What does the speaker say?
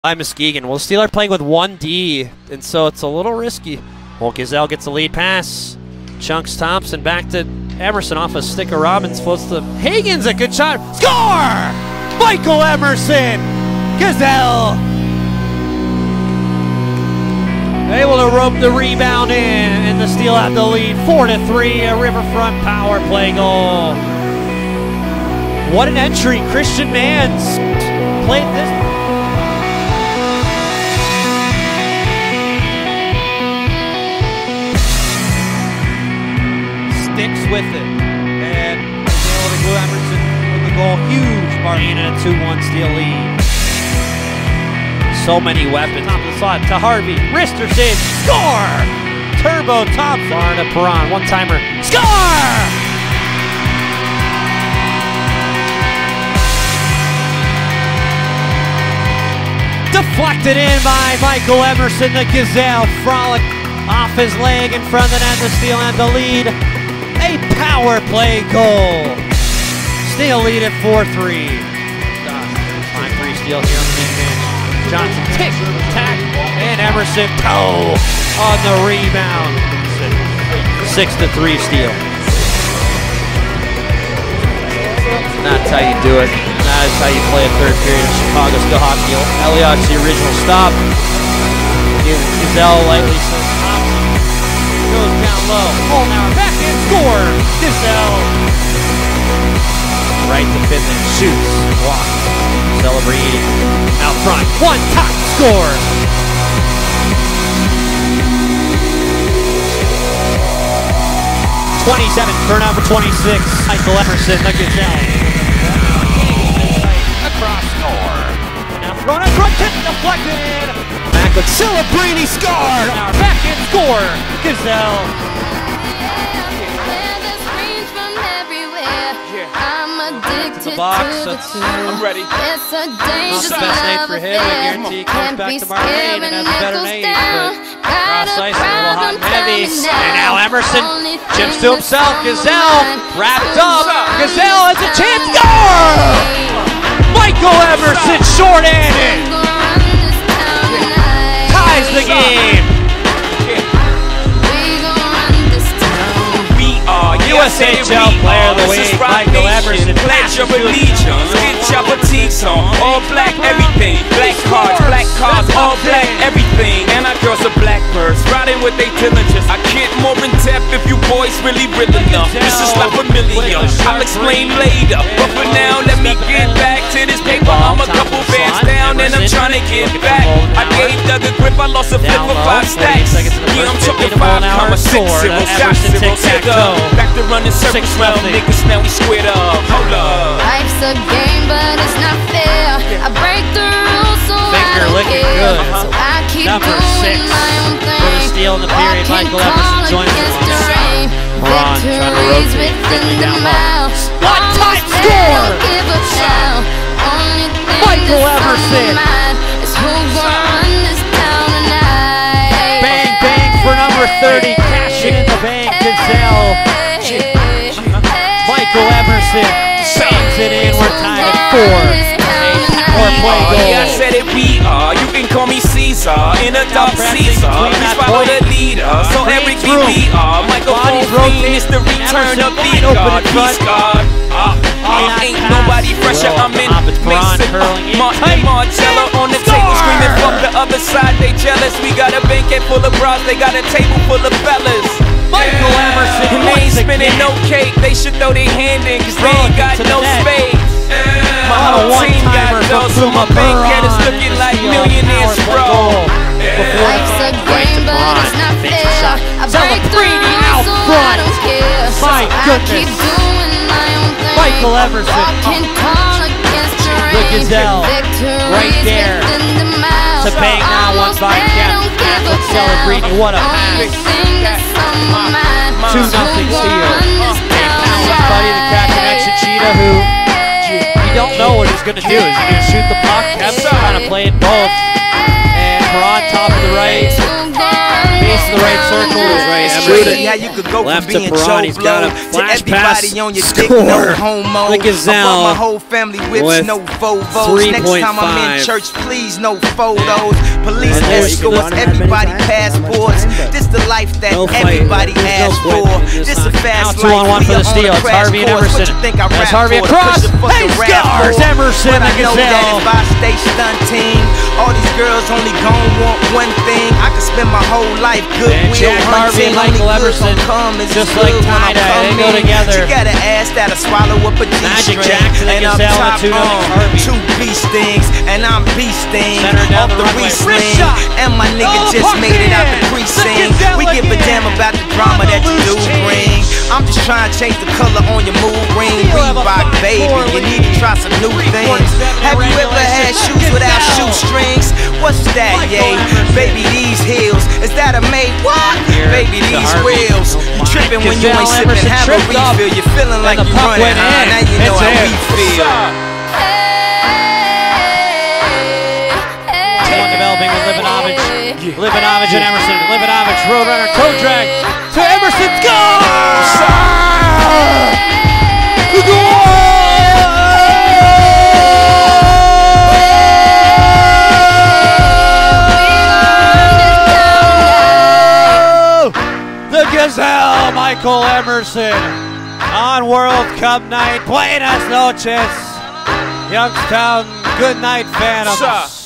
By Muskegon. Well, Steeler playing with 1D, and so it's a little risky. Well, Gazelle gets a lead pass. Chunks Thompson back to Emerson off a stick of Robbins. Floats to Hagens, a good shot. Score! Michael Emerson! Gazelle! Able to rope the rebound in, and the Steel have the lead 4-3, a Riverfront power play goal. What an entry. Christian Mans played this. Sticks with it, and able to glue Emerson with the goal. Huge margin and a 2-1 Steel lead. So many weapons. Top of the slot to Harvey. Wristers in. Score! Turbo top. Far to Perron. One-timer. Score! Deflected in by Michael Emerson. The Gazelle frolic off his leg in front of the net. The Steel and the lead. A power play goal. Steel lead at 4-3. Time for Steel here on the main bench. Johnson tick, tack, and Emerson toe on the rebound. 6-3 Steel. That's how you do it. That is how you play a third period of Chicago Steel hockey. Elliott's the original stop. Gazelle lightly says Thompson. Goes down low. Holnauer back and score. Gazelle. Right to Finland. Shoots. Blocked. Celebrating out front. One top score. For number 26. Michael Emerson, the Gazelle. Across score. Now thrown in front, tip deflected in. Back with Celebrini scored. Now back and score. Gazelle. To the box, I'm ready. It's a dangerous best name for him. I guarantee he comes back tomorrow night and has a better name. But cross ice, a little hot and heavy. And now Emerson chips to himself. Gazelle wrapped up. Gazelle has a chance. Score! Michael Emerson short-handed. Ties the game. USHL Player of the Week, Michael Emerson. Pledge of allegiance, get your boutiques on. All black everything, black cars, all black everything. And our girls are blackbirds, riding with their diligence. I get more in depth if you boys really real enough. This is like a million, I'll explain later. But for now, let me get back to this paper. I'm a couple bands down and I'm trying to get back. I gave Doug a grip, I lost a flip for 5 stacks. Yeah, I'm talking 5,6 zeros, got zero, back to running circles round niggas, now we squared up. Hold up. Life's a game, but it's not fair. I break the rules, so I don't care. So I keep doing my own thing. For the Steel in the period, Michael Emerson joins the line. Perron trying to rotate, 50 down low. One-time score! Michael Emerson! Bang, bang for number 30, cashing in the bank, Gazelle. Michael Emerson bangs it in. We're tied at 4. Power play goal. I said it, we are. You can call me Caesar in a dark Caesar. Please follow the leader. So everything we are. Michael Emerson is the return of the God. Peace God. Ain't nobody fresher. I'm in Mason, Martin, Marcello on the table screaming fuck the other side. They jealous. We got a banquet full of bras. They got a table full of fellas. Michael Emerson, and they ain't spinning no cake. They should throw their hand in, cause they ain't got no space. My whole team got those, so my bank account is looking like millionaires, bro. Life's a game, but it's not fair. I break the rules, so I don't care. My goodness. Michael Emerson, the Gazelle, right there. To bang now, one by Captain Celebrini. What a pass. 2-0 Steel. Buddy, the Crack Connection Cheetah, who you don't know what he's going to do. Is he going to shoot the puck? Kev's trying to play it both. And Perron top of the right. Base the right circle. Right, Crazy how you could go left from being to Perron. He's Joe got Blow a to flash everybody pass. on your dick, Score. no homo. The Gazelle I bought my whole family whips, with no Vovos. Next time I'm in 3.5. church, please, no photos. Police And there you escorts, can everybody passports. This the life that No fight. everybody There's asks no for. quit. It's This not. a fast Now 2-on-1 life. for the We steal. on a It's crash Harvey and course. What Emerson. you think I That's rap Harvey for? across. Push the fucking Hey, rap scores! for. Emerson But I and know that Gazelle. if I stay stunting, all these girls only gon' want one thing. I could spend my whole life goodwill Jack Harvey hunting. and Michael Only good Emerson, gon' come is just good like when I tie-dye, come they go in. together. She got an ass that'll swallow up a Magic G-string. Jackson and And up Gazelle, top, the two Harvey. two beast things, and I'm beast things. Center down Off the the runway. Riesling, Wrist shot. and my nigga Oh, just pumped made it out the in. precinct. Gazelle We give a again. damn about the drama that you do bring. I'm just trying to change the color on your mood ring. You'll have a Reebok, 5-4 baby, you need to try some new things. 3.7 Have you ever had regulation. shoes without Gazelle. shoestrings? What's that, Michael yay? Emerson. Baby, these heels, is that a made what? Here Baby, to these Harvey. wheels. You tripping when you Gazelle, ain't sipping, Emerson have a tripped up, refill. You feeling like and the you puck running went high. in. Now you know It's how in. we feel. One developing with Livanovich. Livanovich and Emerson. Livanovich, Roadrunner, toe drag to Emerson. The Gazelle, Michael Emerson, on World Cup night. Buenas noches, Youngstown. Good night, Phantoms.